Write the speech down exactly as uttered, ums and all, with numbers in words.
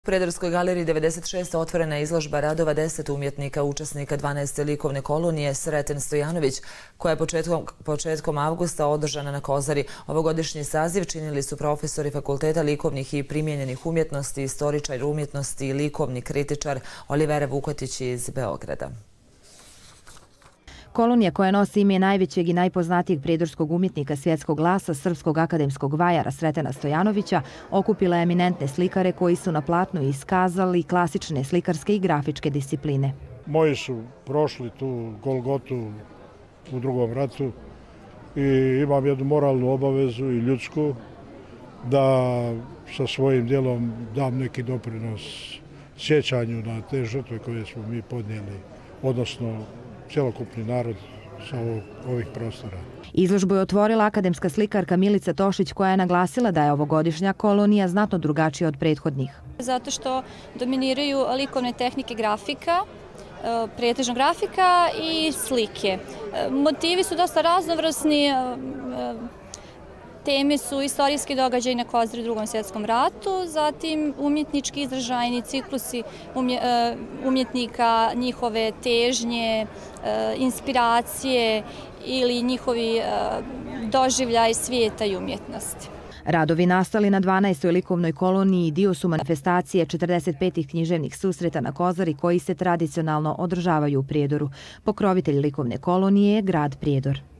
U Prijedorskoj galeriji devedeset šest. otvorena je izložba radova deset umjetnika, učesnika dvanaeste likovne kolonije Sreten Stojanović, koja je početkom, početkom avgusta održana na Kozari. Ovogodišnji saziv činili su profesori Fakulteta likovnih i primijenjenih umjetnosti, istoričar umjetnosti i likovni kritičar Olivera Vukotić iz Beograda. Kolonija, koja nosi ime najvećeg i najpoznatijeg prijedorskog umjetnika svjetskog glasa, srpskog akademskog vajara Sretena Stojanovića, okupila je eminentne slikare koji su na platnu iskazali klasične slikarske i grafičke discipline. Moji su prošli tu Golgotu u drugom ratu i imam jednu moralnu obavezu i ljudsku da sa svojim djelom dam neki doprinos sjećanju na te žrtve koje smo mi podnijeli, odnosno cjelokupni narod sa ovih prostora. Izložbu je otvorila akademska slikarka Milica Tošić, koja je naglasila da je ovogodišnja kolonija znatno drugačija od prethodnih. Zato što dominiraju likovne tehnike grafika, pretežno grafika i slike. Motivi su dosta raznovrsni. Teme su istorijski događaj na Kozari u Drugom svjetskom ratu, zatim umjetnički izražajni ciklusi umjetnika, njihove težnje, inspiracije ili njihovi doživljaj svijeta i umjetnosti. Radovi nastali na dvanaestoj likovnoj koloniji dio su manifestacije četrdeset petih književnih susreta na Kozari koji se tradicionalno održavaju u Prijedoru. Pokrovitelj likovne kolonije je grad Prijedor.